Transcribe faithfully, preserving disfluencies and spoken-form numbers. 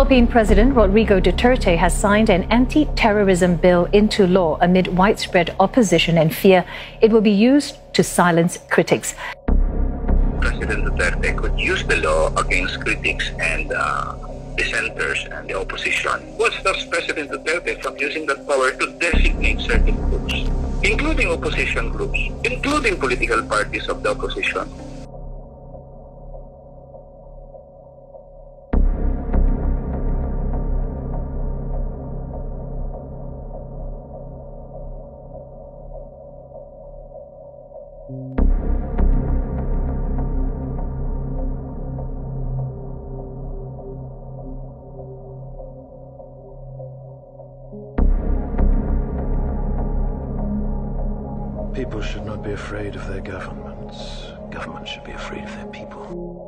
Philippine President Rodrigo Duterte has signed an anti-terrorism bill into law amid widespread opposition and fear it will be used to silence critics. President Duterte could use the law against critics and uh, dissenters and the opposition. What stops President Duterte from using that power to designate certain groups, including opposition groups, including political parties of the opposition? People should not be afraid of their governments. Governments should be afraid of their people.